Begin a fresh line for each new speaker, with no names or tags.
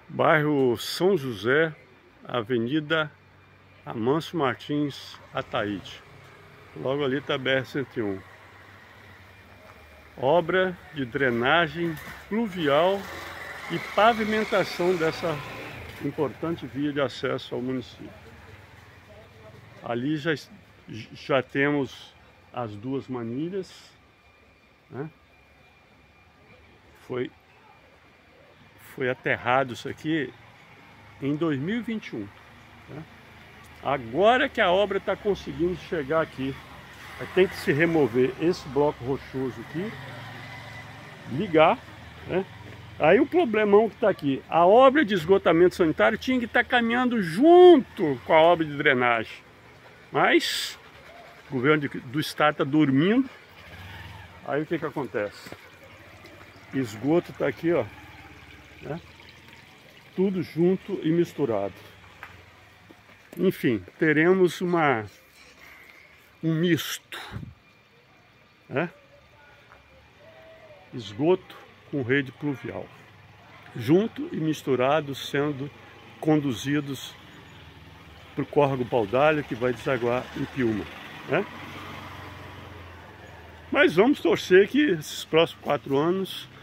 Bairro São José, Avenida Amâncio Martins, Ataíde. Logo ali está a BR-101. Obra de drenagem pluvial e pavimentação dessa importante via de acesso ao município. Ali já temos as duas manilhas, né? Foi aterrado isso aqui em 2021. Né? Agora que a obra está conseguindo chegar aqui, tem que se remover esse bloco rochoso aqui, ligar, né? Aí o problemão que está aqui, a obra de esgotamento sanitário tinha que estar caminhando junto com a obra de drenagem, mas o governo do estado está dormindo. Aí o que acontece? Esgoto está aqui, ó, né? Tudo junto e misturado. Enfim, teremos um misto, né? Esgoto com rede pluvial, junto e misturado, sendo conduzidos para o córrego Paudalho, que vai desaguar em Piúma, né? Mas vamos torcer que esses próximos 4 anos